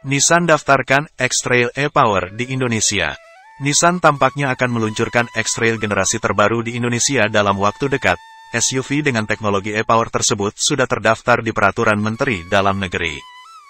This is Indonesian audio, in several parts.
Nissan daftarkan X-Trail e-Power di Indonesia. Nissan tampaknya akan meluncurkan X-Trail generasi terbaru di Indonesia dalam waktu dekat. SUV dengan teknologi e-Power tersebut sudah terdaftar di Peraturan Menteri Dalam Negeri.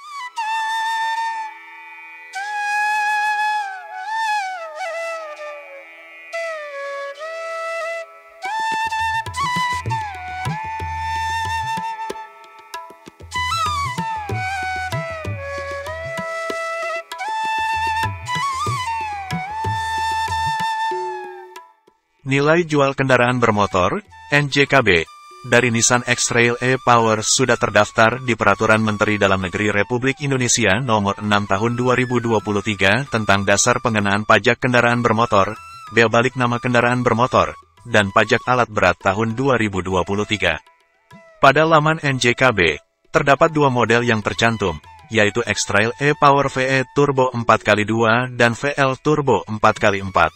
Nilai jual kendaraan bermotor, NJKB, dari Nissan X-Trail e-Power sudah terdaftar di Peraturan Menteri Dalam Negeri Republik Indonesia Nomor 6 Tahun 2023 tentang dasar pengenaan pajak kendaraan bermotor, bea balik nama kendaraan bermotor, dan pajak alat berat tahun 2023. Pada laman NJKB, terdapat dua model yang tercantum, yaitu X-Trail e-Power VE Turbo 4x2 dan VL Turbo 4x4.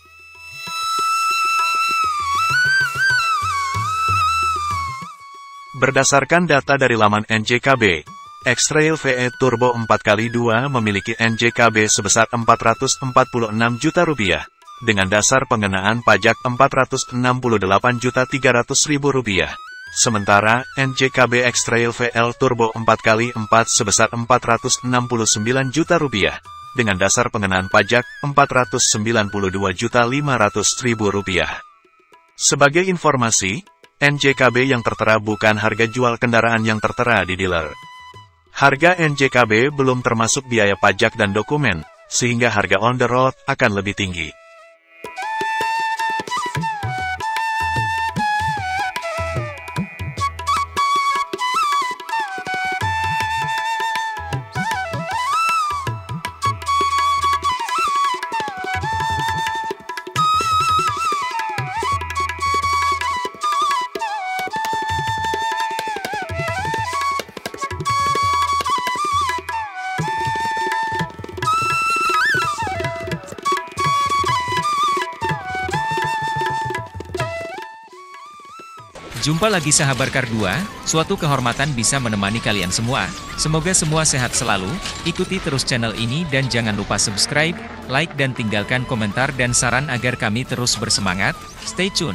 Berdasarkan data dari laman NJKB, X-Trail VE Turbo 4x2 memiliki NJKB sebesar Rp446 juta, dengan dasar pengenaan pajak Rp468.300.000. Sementara, NJKB X-Trail VL Turbo 4x4 sebesar Rp469 juta, dengan dasar pengenaan pajak Rp492.500.000. Sebagai informasi, NJKB yang tertera bukan harga jual kendaraan yang tertera di dealer. Harga NJKB belum termasuk biaya pajak dan dokumen, sehingga harga on the road akan lebih tinggi. Jumpa lagi sahabat Kar2, suatu kehormatan bisa menemani kalian semua. Semoga semua sehat selalu, ikuti terus channel ini dan jangan lupa subscribe, like dan tinggalkan komentar dan saran agar kami terus bersemangat. Stay tune.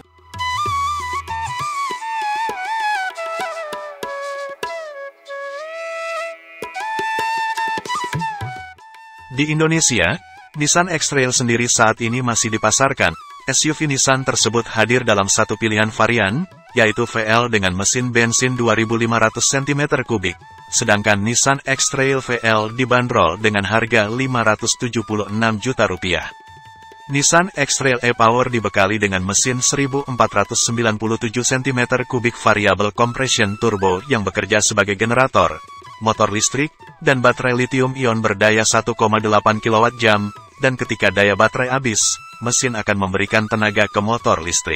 Di Indonesia, Nissan X-Trail sendiri saat ini masih dipasarkan. SUV Nissan tersebut hadir dalam satu pilihan varian, yaitu VL dengan mesin bensin 2500 cm3, sedangkan Nissan X-Trail VL dibanderol dengan harga Rp576 juta. Nissan X-Trail e-Power dibekali dengan mesin 1497 cm3 variable compression turbo yang bekerja sebagai generator, motor listrik, dan baterai lithium-ion berdaya 1,8 kWh, dan ketika daya baterai habis, mesin akan memberikan tenaga ke motor listrik.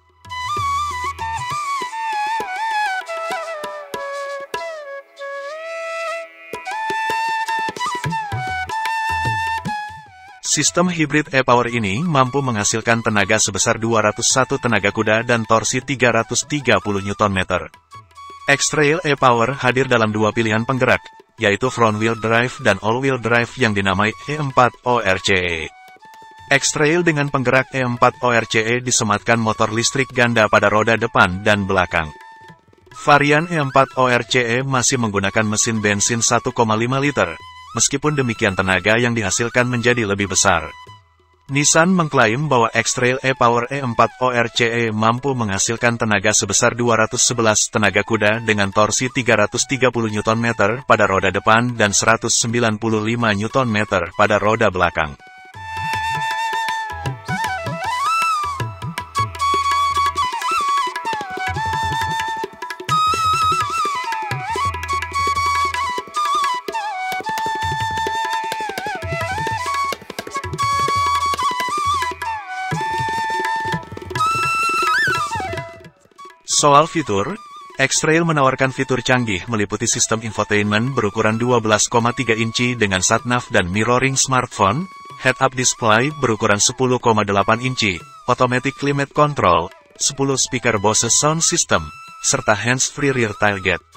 Sistem hibrid e-Power ini mampu menghasilkan tenaga sebesar 201 tenaga kuda dan torsi 330 Nm. X-Trail e-Power hadir dalam dua pilihan penggerak, yaitu front-wheel drive dan all-wheel drive yang dinamai E4 ORCE. X-Trail dengan penggerak E4 ORCE disematkan motor listrik ganda pada roda depan dan belakang. Varian E4 ORCE masih menggunakan mesin bensin 1,5 liter, meskipun demikian tenaga yang dihasilkan menjadi lebih besar. Nissan mengklaim bahwa X-Trail e-Power E4 ORCE mampu menghasilkan tenaga sebesar 211 tenaga kuda dengan torsi 330 Nm pada roda depan dan 195 Nm pada roda belakang. Soal fitur, X-Trail menawarkan fitur canggih meliputi sistem infotainment berukuran 12,3 inci dengan sat-nav dan mirroring smartphone, head-up display berukuran 10,8 inci, automatic climate control, 10 speaker Bose sound system, serta hands-free rear tailgate.